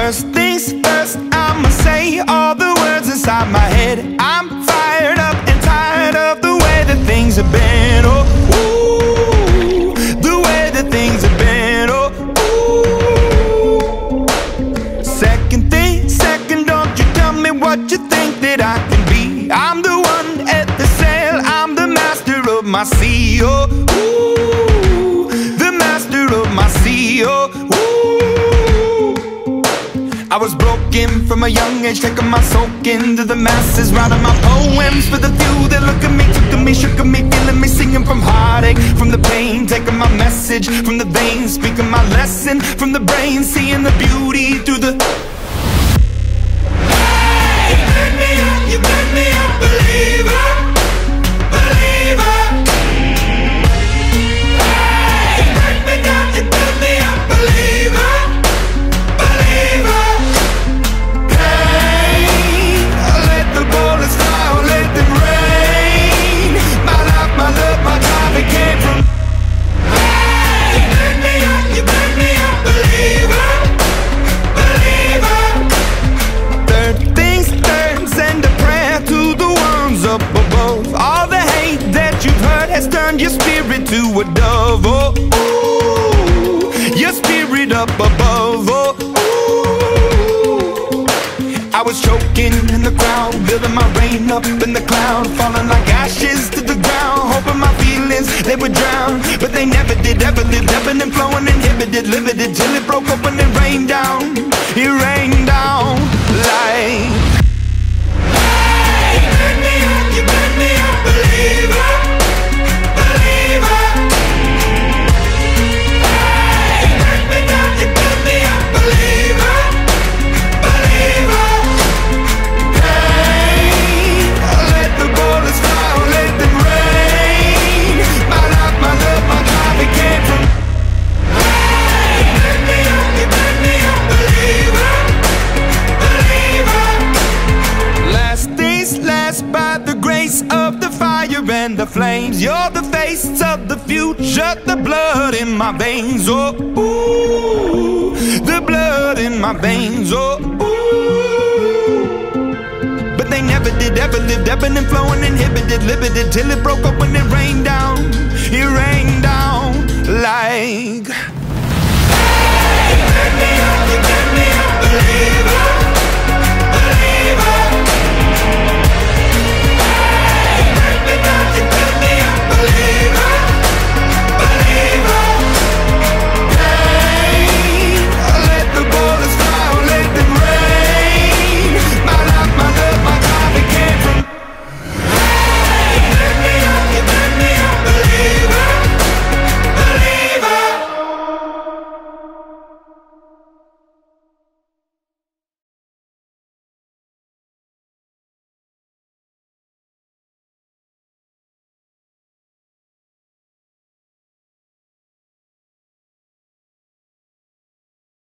First things first, I'ma say all the words inside my head. I'm fired up and tired of the way that things have been. Oh, ooh, the way that things have been. Oh, ooh. Second thing, second, don't you tell me what you think that I can be. I'm the one at the sail, I'm the master of my sea. Oh, ooh, the master of my sea. Oh, ooh. I was broken from a young age, taking my soak into the masses, writing my poems for the few that look at me, took to me, shook at me, feeling me, singing from heartache, from the pain, taking my message from the veins, speaking my lesson from the brain, seeing the beauty through the... Hey, you made me up, you made me a believer, believer. Hey, you break me down, you build me a believer, believer. Has turned your spirit to a dove. Oh, ooh, your spirit up above. Oh, ooh. I was choking in the crowd, building my rain up in the cloud, falling like ashes to the ground, hoping my feelings they would drown, but they never did. Ever lived, ebbing and flowing, inhibited, limited, till it broke open and rained down. It rained down like... Hey, you made me up, you made me a believer. And the flames, you're the face of the future, the blood in my veins. Oh, ooh, the blood in my veins. Oh, ooh. But they never did, ever lived, ebbing and flowing, inhibited, limited, till it broke up when it rained down. It rained down like...